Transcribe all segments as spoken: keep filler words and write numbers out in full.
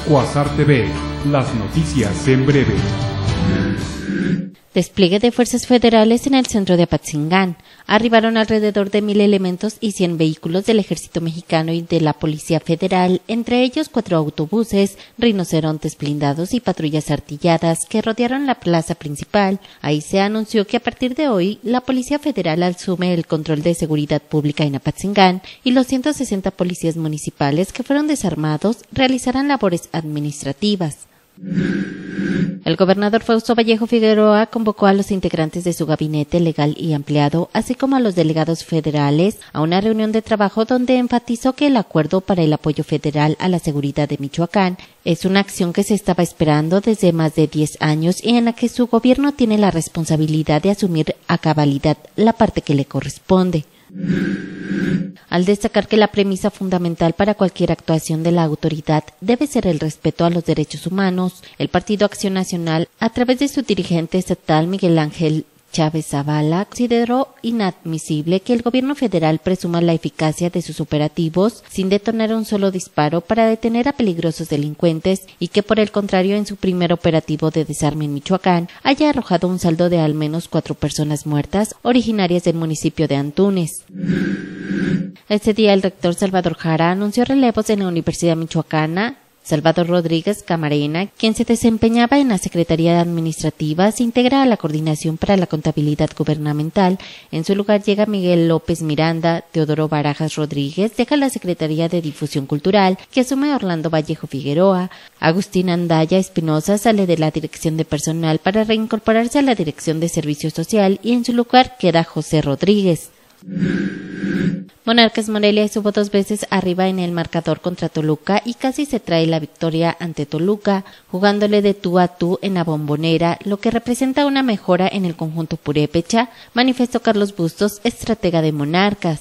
Quasar T V, las noticias en breve. Despliegue de fuerzas federales en el centro de Apatzingán. Arribaron alrededor de mil elementos y cien vehículos del Ejército Mexicano y de la Policía Federal, entre ellos cuatro autobuses, rinocerontes blindados y patrullas artilladas que rodearon la plaza principal. Ahí se anunció que a partir de hoy la Policía Federal asume el control de seguridad pública en Apatzingán y los ciento sesenta policías municipales que fueron desarmados realizarán labores administrativas. El gobernador Fausto Vallejo Figueroa convocó a los integrantes de su gabinete legal y ampliado, así como a los delegados federales, a una reunión de trabajo donde enfatizó que el acuerdo para el apoyo federal a la seguridad de Michoacán es una acción que se estaba esperando desde más de diez años y en la que su gobierno tiene la responsabilidad de asumir a cabalidad la parte que le corresponde. Al destacar que la premisa fundamental para cualquier actuación de la autoridad debe ser el respeto a los derechos humanos, el Partido Acción Nacional, a través de su dirigente estatal Miguel Ángel Chávez Zavala, consideró inadmisible que el gobierno federal presuma la eficacia de sus operativos sin detonar un solo disparo para detener a peligrosos delincuentes y que por el contrario en su primer operativo de desarme en Michoacán haya arrojado un saldo de al menos cuatro personas muertas originarias del municipio de Antunes. Ese día el rector Salvador Jara anunció relevos en la Universidad Michoacana. Salvador Rodríguez Camarena, quien se desempeñaba en la Secretaría Administrativa, se integra a la Coordinación para la Contabilidad Gubernamental. En su lugar llega Miguel López Miranda. Teodoro Barajas Rodríguez deja la Secretaría de Difusión Cultural, que asume Orlando Vallejo Figueroa. Agustín Andaya Espinosa sale de la Dirección de Personal para reincorporarse a la Dirección de Servicio Social y en su lugar queda José Rodríguez. Monarcas Morelia estuvo dos veces arriba en el marcador contra Toluca y casi se trae la victoria ante Toluca, jugándole de tú a tú en la Bombonera, lo que representa una mejora en el conjunto purépecha, manifestó Carlos Bustos, estratega de Monarcas.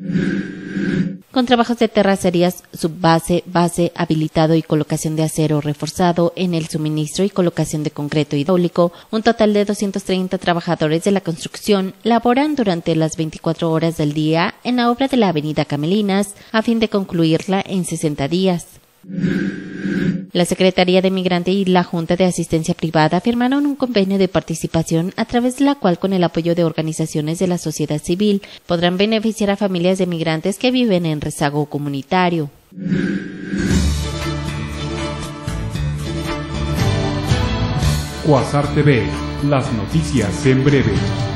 Con trabajos de terracerías, subbase, base, habilitado y colocación de acero reforzado en el suministro y colocación de concreto hidráulico, un total de doscientos treinta trabajadores de la construcción laboran durante las veinticuatro horas del día en la obra de la avenida Camelinas a fin de concluirla en sesenta días. La Secretaría de Migrante y la Junta de Asistencia Privada firmaron un convenio de participación a través de la cual, con el apoyo de organizaciones de la sociedad civil, podrán beneficiar a familias de migrantes que viven en rezago comunitario. Quasar T V, las noticias en breve.